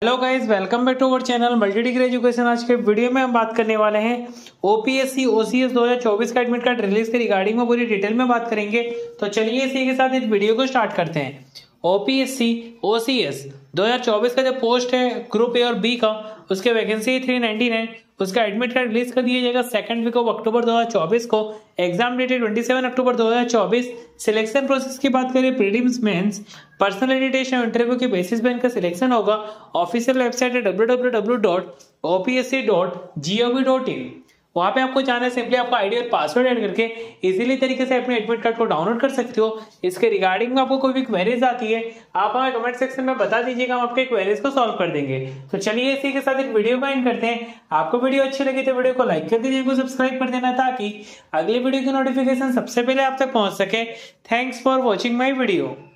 Hello guys, welcome back to our channel multi degree education. आज के video में हम बात करने वाले हैं ओपीएससी ओसीएस 2024 का एडमिट कार्ड रिलीज के रिगार्डिंग में पूरी डिटेल में बात करेंगे। तो चलिए इसी के साथ इस वीडियो को स्टार्ट करते हैं। ओपीएससी ओसीएस 2024 का जो पोस्ट है ग्रुप ए और बी का, उसके वैकेंसी 399, उसका एडमिट कार्ड रिलीज कर दिया जाएगा सेकंड वीक ऑफ अक्टूबर 2024 को। एग्जाम डेट है 27 अक्टूबर 2024। सिलेक्शन प्रोसेस की बात करें, प्रीलिम्स, मेंस, पर्सनालिटी टेस्ट और इंटरव्यू के बेसिस पे इनका सिलेक्शन होगा। ऑफिशियल वेबसाइट है www.opsc.gov.in। वहां पे आपको जाना है, सिंपली आपका आईडी और पासवर्ड ऐड करके इजीली तरीके से अपने एडमिट कार्ड को डाउनलोड कर सकते हो। इसके रिगार्डिंग में आपको कोई भी क्वेरीज आती है, आप हमें कमेंट सेक्शन में बता दीजिएगा, हम आपके क्वेरीज को सॉल्व कर देंगे। तो चलिए इसी के साथ एक वीडियो को एंड करते हैं। आपको वीडियो अच्छी लगी तो वीडियो को लाइक कर दीजिए, सब्सक्राइब कर देना ताकि अगली वीडियो की नोटिफिकेशन सबसे पहले आप तक पहुंच सके। Thanks for watching my video.